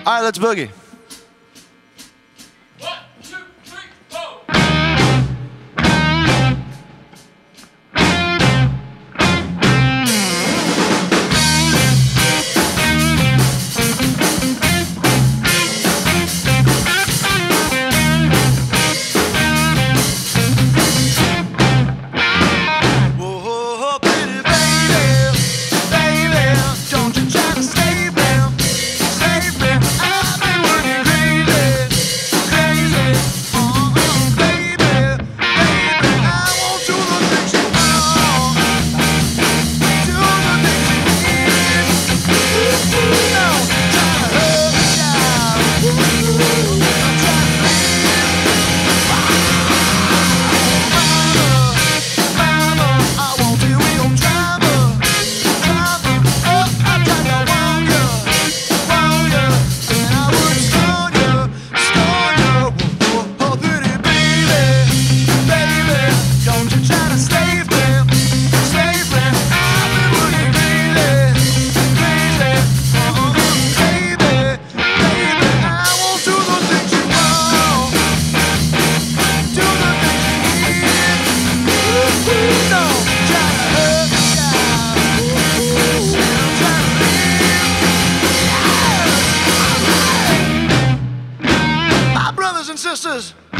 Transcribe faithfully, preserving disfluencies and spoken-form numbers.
All right, let's boogie. One, two, three, four. Whoa, pretty baby, baby, don't you try to save me, save me. I've been working crazy, crazy. Uh-uh, baby, baby, I won't do the things you want, do the things you need. No, try to hurt me down, don't try to leave. Mama, I won't deal with your drama, drama. Oh, I tried to warn you, warn you, and I would scorn you, scorn you. Oh, oh, pretty baby, baby, don't you try to slave me, slave me. I've been working crazy, crazy. Uh-uh, baby, baby, I won't do the things you want, do the things you need. No, try to hurt me down, try to leave. My brothers and sisters,